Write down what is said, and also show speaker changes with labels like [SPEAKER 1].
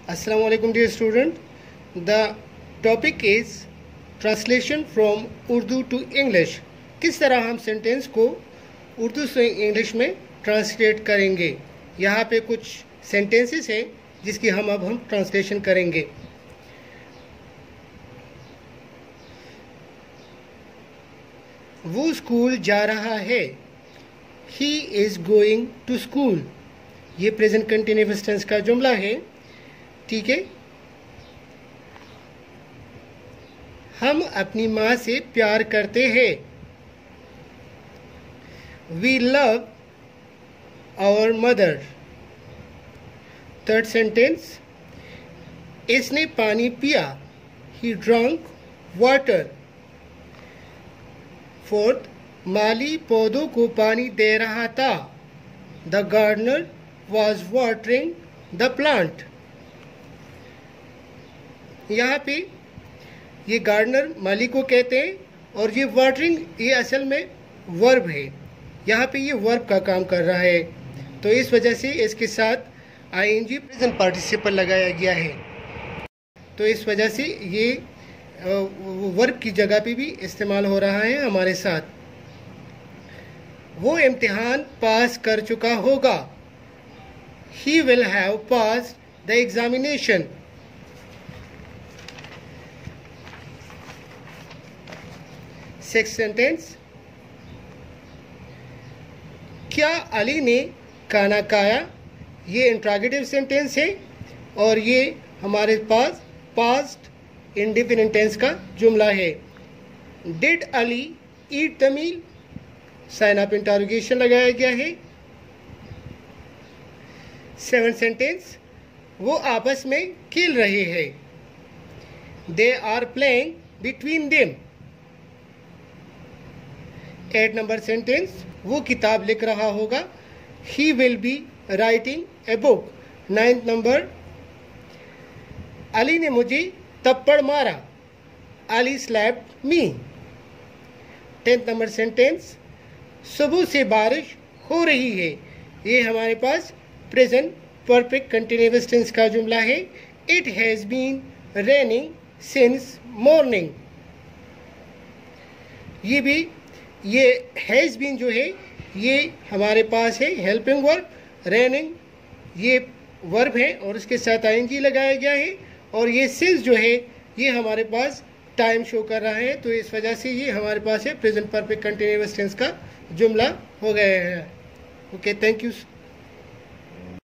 [SPEAKER 1] Assalamu alaikum dear student. The topic is translation from Urdu to English. किस तरह हम sentence को उर्दू से इंग्लिश में ट्रांसलेट करेंगे। यहाँ पे कुछ सेंटेंसेस हैं जिसकी हम ट्रांसलेशन करेंगे। वो स्कूल जा रहा है। He is going to school. ये प्रेजेंट कंटिन्यूअस टेंस का जुमला है। ठीक है, हम अपनी माँ से प्यार करते हैं। We love our mother. Third sentence, इसने पानी पिया। He drunk water. फोर्थ, माली पौधों को पानी दे रहा था। The gardener was watering the plant. यहाँ पे ये गार्डनर माली को कहते हैं और ये वाटरिंग ये असल में वर्ब है। यहाँ पे ये वर्ब का काम कर रहा है, तो इस वजह से इसके साथ आईएनजी प्रेजेंट पार्टिसिपल लगाया गया है। तो इस वजह से ये वर्ब की जगह पे भी इस्तेमाल हो रहा है हमारे साथ। वो इम्तिहान पास कर चुका होगा। He will have passed the examination. Six sentence, क्या अली ने खाना खाया। ये इंट्रोगेटिव सेंटेंस है और ये हमारे पास पास्ट इंडेफिनिट टेंस का जुमला है। Did Ali eat the meal. Sign of interrogation लगाया गया है। सेवन सेंटेंस, वो आपस में खेल रहे हैं। They are playing between them. 8 number sentence, वो किताब लिख रहा होगा। He will be writing a book. 9th number, Ali ने मुझे थप्पड़ मारा। Ali slapped me. 10th number sentence, सुबह से बारिश हो रही है। ये हमारे पास प्रेजेंट परफेक्ट कंटिन्यूअस टेंस का जुमला है। It has been raining since morning. ये हैज़ बीन जो है ये हमारे पास है हेल्पिंग वर्ब। रेनिंग ये वर्ब है और उसके साथ आईएनजी लगाया गया है। और ये सिंस जो है ये हमारे पास टाइम शो कर रहा है, तो इस वजह से ये हमारे पास है प्रेजेंट परफेक्ट कंटिन्यूअस टेंस का जुमला हो गया है। Okay, thank you.